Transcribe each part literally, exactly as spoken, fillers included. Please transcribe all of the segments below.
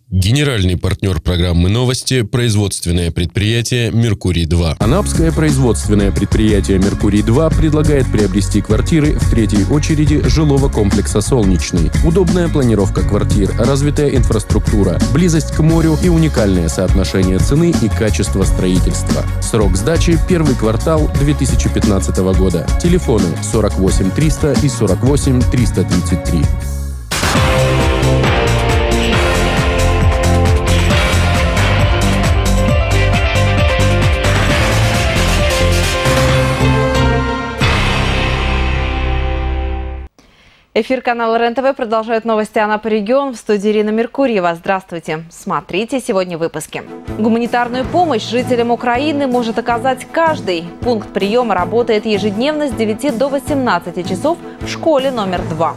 Генеральный партнер программы «Новости» – производственное предприятие «Меркурий-два». Анапское производственное предприятие «Меркурий-два» предлагает приобрести квартиры в третьей очереди жилого комплекса «Солнечный». Удобная планировка квартир, развитая инфраструктура, близость к морю и уникальное соотношение цены и качества строительства. Срок сдачи – первый квартал две тысячи пятнадцатого года. Телефоны сорок восемь триста и сорок восемь триста тридцать три. Эфир канала РЕН-ТВ продолжает новости Анапы регион. В студии Ирина Меркурьева. Здравствуйте. Смотрите сегодня в выпуске. Гуманитарную помощь жителям Украины может оказать каждый. Пункт приема работает ежедневно с девяти до восемнадцати часов в школе номер два.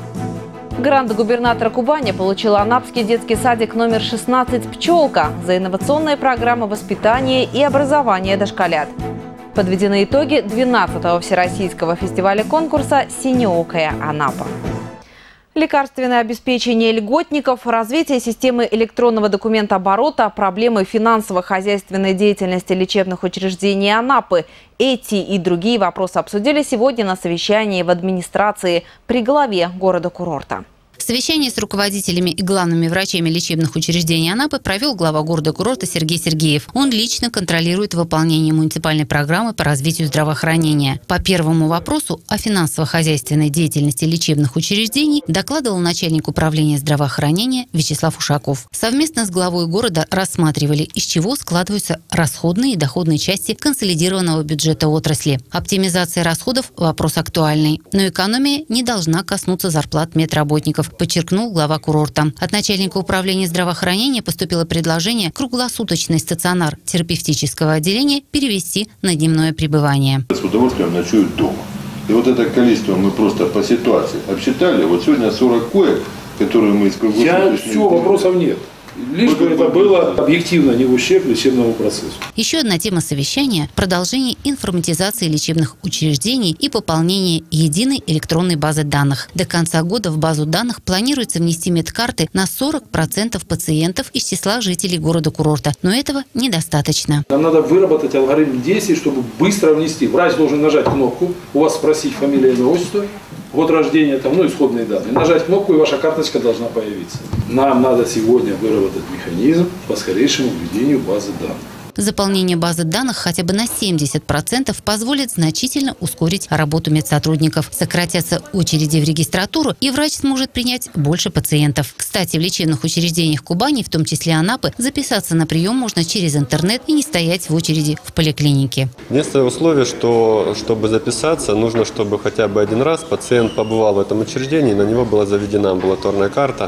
Грант губернатора Кубани получил Анапский детский садик номер шестнадцать «Пчелка» за инновационные программы воспитания и образования дошколят. Подведены итоги двенадцатого всероссийского фестиваля конкурса «Синеокая Анапа». Лекарственное обеспечение льготников, развитие системы электронного документооборота, проблемы финансово-хозяйственной деятельности лечебных учреждений Анапы. Эти и другие вопросы обсудили сегодня на совещании в администрации при главе города-курорта. Совещание с руководителями и главными врачами лечебных учреждений Анапы провел глава города-курорта Сергей Сергеев. Он лично контролирует выполнение муниципальной программы по развитию здравоохранения. По первому вопросу о финансово-хозяйственной деятельности лечебных учреждений докладывал начальник управления здравоохранения Вячеслав Ушаков. Совместно с главой города рассматривали, из чего складываются расходные и доходные части консолидированного бюджета отрасли. Оптимизация расходов – вопрос актуальный. Но экономия не должна коснуться зарплат медработников, подчеркнул глава курорта. От начальника управления здравоохранения поступило предложение круглосуточный стационар терапевтического отделения перевести на дневное пребывание. С удовольствием ночуют дома. И вот это количество мы просто по ситуации обсчитали. Вот сегодня сорок коек, которые мы из круглосуточного... Я все, вопросов нет. Лишь бы это было объективно не в ущерб лечебному процессу. Еще одна тема совещания – продолжение информатизации лечебных учреждений и пополнение единой электронной базы данных. До конца года в базу данных планируется внести медкарты на сорок процентов пациентов из числа жителей города-курорта. Но этого недостаточно. Нам надо выработать алгоритм действий, чтобы быстро внести. Врач должен нажать кнопку, у вас спросить фамилия, имя, отчество, год рождения, там, ну, исходные данные. Нажать кнопку, и ваша карточка должна появиться. Нам надо сегодня выработать механизм по скорейшему введению базы данных. Заполнение базы данных хотя бы на семьдесят процентов позволит значительно ускорить работу медсотрудников. Сократятся очереди в регистратуру, и врач сможет принять больше пациентов. Кстати, в лечебных учреждениях Кубани, в том числе Анапы, записаться на прием можно через интернет и не стоять в очереди в поликлинике. Единственное условие, что чтобы записаться, нужно, чтобы хотя бы один раз пациент побывал в этом учреждении, на него была заведена амбулаторная карта,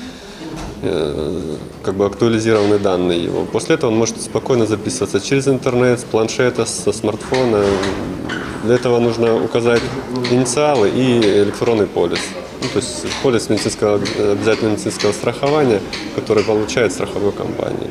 как бы актуализированы данные его. После этого он может спокойно записываться через интернет, с планшета, со смартфона. Для этого нужно указать инициалы и электронный полис. Ну, то есть полис медицинского, обязательного медицинского страхования, который получает страховой компании.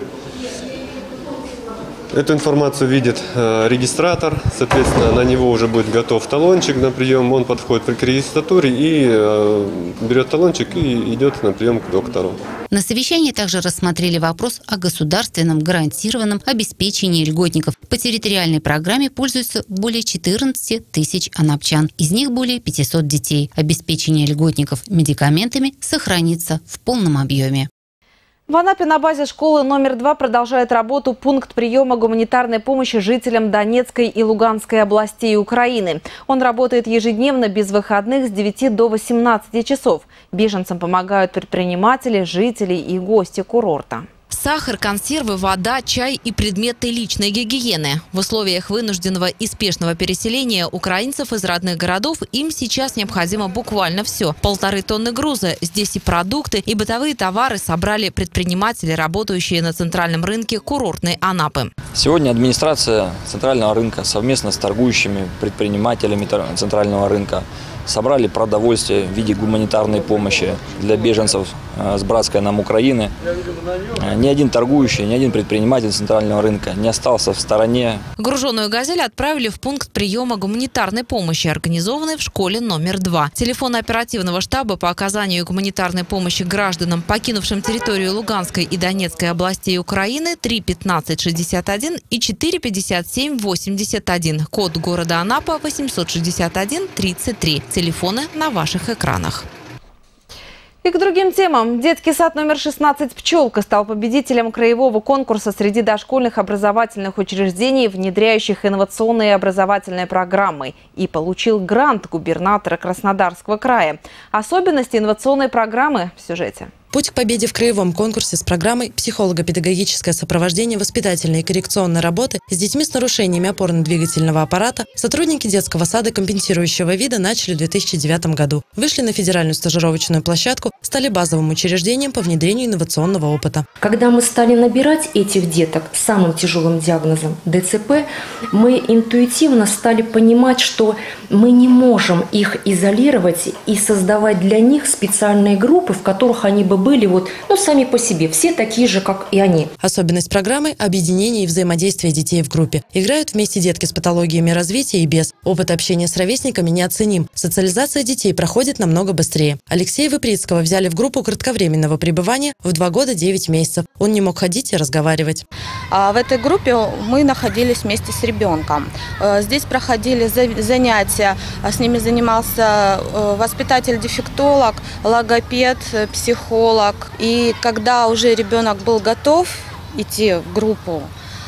Эту информацию видит э, регистратор, соответственно, на него уже будет готов талончик на прием. Он подходит к регистратуре и э, берет талончик и идет на прием к доктору. На совещании также рассмотрели вопрос о государственном гарантированном обеспечении льготников. По территориальной программе пользуются более четырнадцати тысяч анапчан. Из них более пятисот детей. Обеспечение льготников медикаментами сохранится в полном объеме. В Анапе на базе школы номер два продолжает работу пункт приема гуманитарной помощи жителям Донецкой и Луганской областей Украины. Он работает ежедневно без выходных с девяти до восемнадцати часов. Беженцам помогают предприниматели, жители и гости курорта. Сахар, консервы, вода, чай и предметы личной гигиены. В условиях вынужденного и спешного переселения украинцев из родных городов им сейчас необходимо буквально все. Полторы тонны груза. Здесь и продукты, и бытовые товары собрали предприниматели, работающие на центральном рынке курортной Анапы. Сегодня администрация центрального рынка совместно с торгующими предпринимателями центрального рынка собрали продовольствие в виде гуманитарной помощи для беженцев с братской нам Украины. Ни один торгующий, ни один предприниматель центрального рынка не остался в стороне. Груженную «Газель» отправили в пункт приема гуманитарной помощи, организованный в школе номер два. Телефоны оперативного штаба по оказанию гуманитарной помощи гражданам, покинувшим территорию Луганской и Донецкой областей Украины, три пятнадцать шестьдесят один и четыре пятьдесят семь восемьдесят один. Код города Анапа восемьсот шестьдесят один тридцать три. Телефоны на ваших экранах. И к другим темам. Детский сад номер шестнадцать «Пчелка» стал победителем краевого конкурса среди дошкольных образовательных учреждений, внедряющих инновационные образовательные программы, и получил грант губернатора Краснодарского края. Особенности инновационной программы в сюжете. Путь к победе в краевом конкурсе с программой «Психолого-педагогическое сопровождение воспитательной и коррекционной работы с детьми с нарушениями опорно-двигательного аппарата» сотрудники детского сада компенсирующего вида начали в две тысячи девятом году. Вышли на федеральную стажировочную площадку, стали базовым учреждением по внедрению инновационного опыта. Когда мы стали набирать этих деток с самым тяжелым диагнозом дэ цэ пэ, мы интуитивно стали понимать, что мы не можем их изолировать и создавать для них специальные группы, в которых они бы были вот, ну, сами по себе, все такие же, как и они. Особенность программы – объединение и взаимодействие детей в группе. Играют вместе детки с патологиями развития и без. Опыт общения с ровесниками неоценим. Социализация детей проходит намного быстрее. Алексея Выприцкого взяли в группу кратковременного пребывания в два года девять месяцев. Он не мог ходить и разговаривать. А в этой группе мы находились вместе с ребенком. Здесь проходили занятия, с ними занимался воспитатель-дефектолог, логопед, психолог. И когда уже ребенок был готов идти в группу,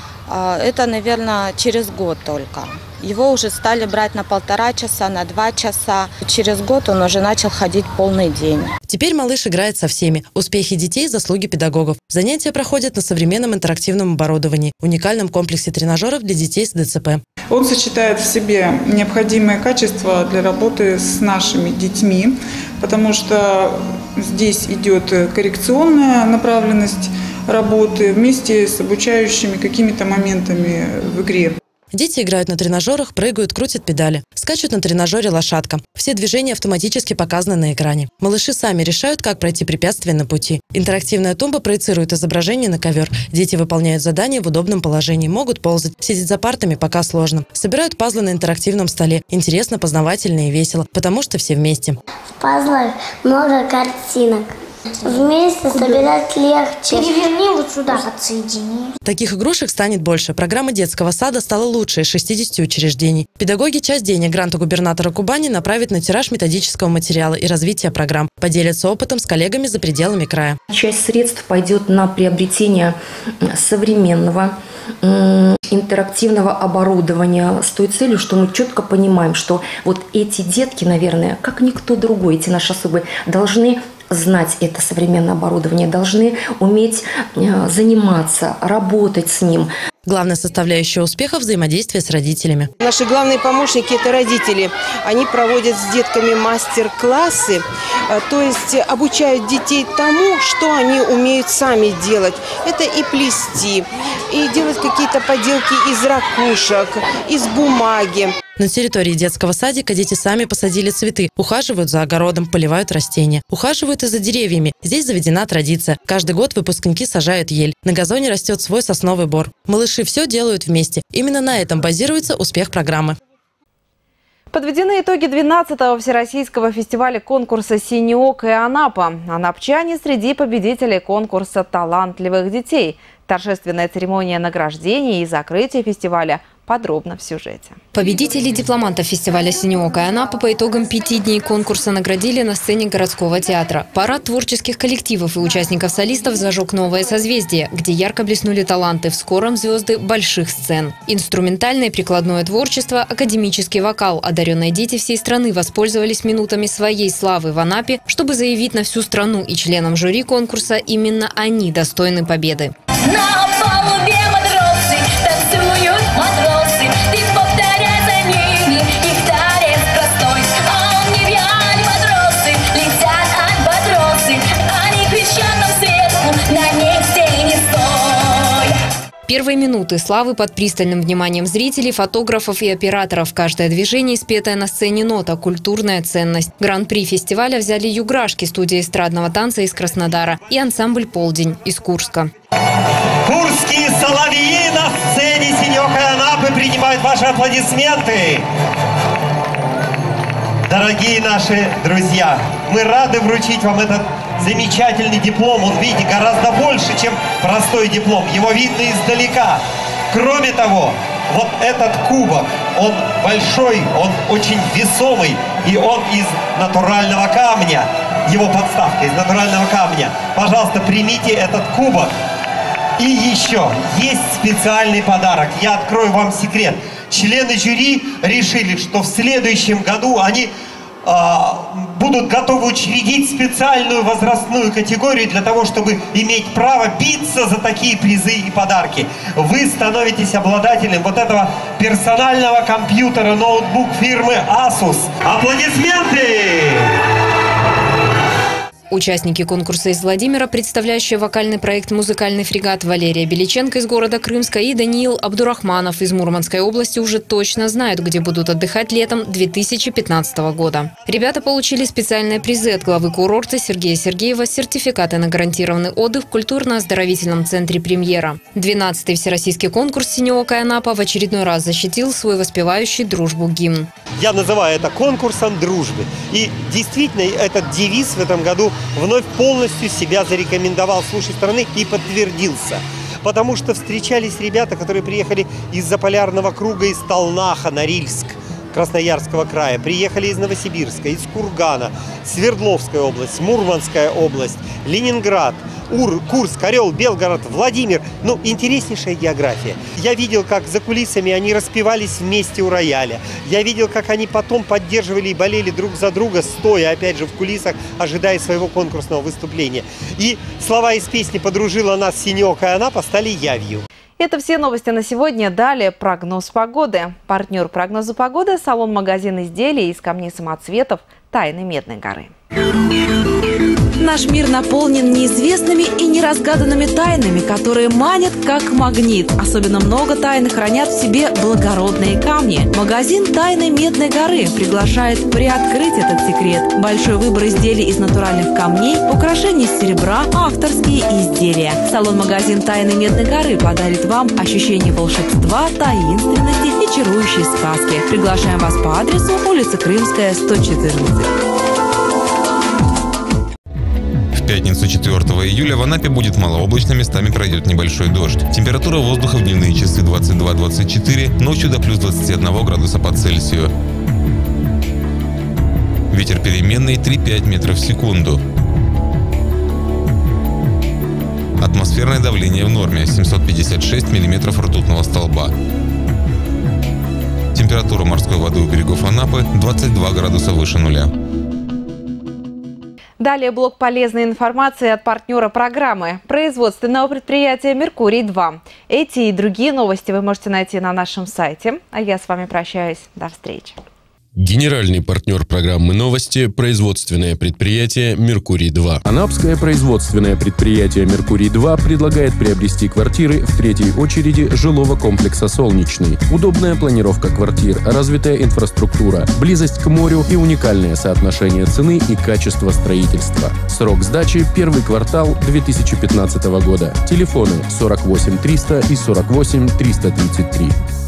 это, наверное, через год только. Его уже стали брать на полтора часа, на два часа. Через год он уже начал ходить полный день. Теперь малыш играет со всеми. Успехи детей – заслуги педагогов. Занятия проходят на современном интерактивном оборудовании, уникальном комплексе тренажеров для детей с дэ цэ пэ. Он сочетает в себе необходимые качества для работы с нашими детьми, потому что здесь идет коррекционная направленность работы вместе с обучающими какими-то моментами в игре. Дети играют на тренажерах, прыгают, крутят педали. Скачут на тренажере лошадка. Все движения автоматически показаны на экране. Малыши сами решают, как пройти препятствия на пути. Интерактивная тумба проецирует изображение на ковер. Дети выполняют задания в удобном положении, могут ползать. Сидеть за партами пока сложно. Собирают пазлы на интерактивном столе. Интересно, познавательно и весело, потому что все вместе. В пазлах много картинок. Вместе собирать легче. Переверни вот сюда, отсоедини. Таких игрушек станет больше. Программа детского сада стала лучшей из шестидесяти учреждений. Педагоги часть денег гранта губернатора Кубани направят на тираж методического материала и развитие программ. Поделятся опытом с коллегами за пределами края. Часть средств пойдет на приобретение современного интерактивного оборудования с той целью, что мы четко понимаем, что вот эти детки, наверное, как никто другой, эти наши особые, должны знать это современное оборудование, должны уметь заниматься, работать с ним. Главная составляющая успеха – взаимодействие с родителями. Наши главные помощники – это родители. Они проводят с детками мастер-классы, то есть обучают детей тому, что они умеют сами делать. Это и плести, и делать какие-то поделки из ракушек, из бумаги. На территории детского садика дети сами посадили цветы, ухаживают за огородом, поливают растения. Ухаживают и за деревьями. Здесь заведена традиция. Каждый год выпускники сажают ель. На газоне растет свой сосновый бор. Малыши все делают вместе. Именно на этом базируется успех программы. Подведены итоги двенадцатого всероссийского фестиваля конкурса «Синеок» и Анапа. Анапчане среди победителей конкурса талантливых детей. Торжественная церемония награждения и закрытия фестиваля подробно в сюжете. Победителей дипломантов фестиваля «Синеок» и Анапа по итогам пяти дней конкурса наградили на сцене городского театра. Парад творческих коллективов и участников-солистов зажег новое созвездие, где ярко блеснули таланты в скором звезды больших сцен. Инструментальное и прикладное творчество, академический вокал. Одаренные дети всей страны воспользовались минутами своей славы в Анапе, чтобы заявить на всю страну и членам жюри конкурса: именно они достойны победы. На палубе матросы танцуют матросы, ты повторяй за ними их танец простой. А он не реаль матросы, летят альбатросы, они кричат нам сверху, на них стей не стой. Первые минуты славы под пристальным вниманием зрителей, фотографов и операторов. Каждое движение, спетая на сцене нота, культурная ценность. Гран-при фестиваля взяли юграшки, студия эстрадного танца из Краснодара, и ансамбль «Полдень» из Курска. Курские соловьи на сцене Синёкой Анапы принимают ваши аплодисменты. Дорогие наши друзья, мы рады вручить вам этот замечательный диплом. Он, видите, гораздо больше, чем простой диплом. Его видно издалека. Кроме того, вот этот кубок, он большой, он очень весомый, и он из натурального камня. Его подставка из натурального камня. Пожалуйста, примите этот кубок. И еще есть специальный подарок. Я открою вам секрет. Члены жюри решили, что в следующем году они э, будут готовы учредить специальную возрастную категорию для того, чтобы иметь право биться за такие призы и подарки. Вы становитесь обладателем вот этого персонального компьютера, ноутбук фирмы Asus. Аплодисменты! Участники конкурса из Владимира, представляющие вокальный проект «Музыкальный фрегат», Валерия Беличенко из города Крымска и Даниил Абдурахманов из Мурманской области уже точно знают, где будут отдыхать летом две тысячи пятнадцатого года. Ребята получили специальные призы от главы курорта Сергея Сергеева, сертификаты на гарантированный отдых в культурно-оздоровительном центре «Премьера». двенадцатый всероссийский конкурс «Синеокая Анапа» в очередной раз защитил свой воспевающий дружбу гимн. Я называю это конкурсом дружбы. И действительно, этот девиз в этом году вновь полностью себя зарекомендовал с лучшей стороны и подтвердился. Потому что встречались ребята, которые приехали из Заполярного круга, из Талнаха, Норильск, Красноярского края, приехали из Новосибирска, из Кургана, Свердловская область, Мурманская область, Ленинград, Ур, Курск, Орел, Белгород, Владимир. Ну, интереснейшая география. Я видел, как за кулисами они распевались вместе у рояля. Я видел, как они потом поддерживали и болели друг за друга, стоя, опять же, в кулисах, ожидая своего конкурсного выступления. И слова из песни «Подружила нас Синеокая Анапа» стали явью. Это все новости на сегодня. Далее прогноз погоды. Партнер прогноза погоды – салон-магазин изделий из камней самоцветов «Тайны Медной горы». Наш мир наполнен неизвестными и неразгаданными тайнами, которые манят как магнит. Особенно много тайн хранят в себе благородные камни. Магазин «Тайны Медной горы» приглашает приоткрыть этот секрет. Большой выбор изделий из натуральных камней, украшений из серебра, авторские изделия. Салон-магазин «Тайны Медной горы» подарит вам ощущение волшебства, таинственности и чарующей сказки. Приглашаем вас по адресу улица Крымская, сто четырнадцать. В пятницу четвёртого июля в Анапе будет малооблачно, местами пройдет небольшой дождь. Температура воздуха в дневные часы двадцать два — двадцать четыре, ночью до плюс двадцати одного градуса по Цельсию. Ветер переменный три — пять метров в секунду. Атмосферное давление в норме семьсот пятьдесят шесть миллиметров ртутного столба. Температура морской воды у берегов Анапы двадцать два градуса выше нуля. Далее блок полезной информации от партнера программы – производственного предприятия «Меркурий-два». Эти и другие новости вы можете найти на нашем сайте. А я с вами прощаюсь. До встречи. Генеральный партнер программы «Новости» – производственное предприятие «Меркурий-два». Анапское производственное предприятие «Меркурий-два» предлагает приобрести квартиры в третьей очереди жилого комплекса «Солнечный». Удобная планировка квартир, развитая инфраструктура, близость к морю и уникальное соотношение цены и качества строительства. Срок сдачи – первый квартал две тысячи пятнадцатого года. Телефоны сорок восемь триста и сорок восемь триста тридцать три.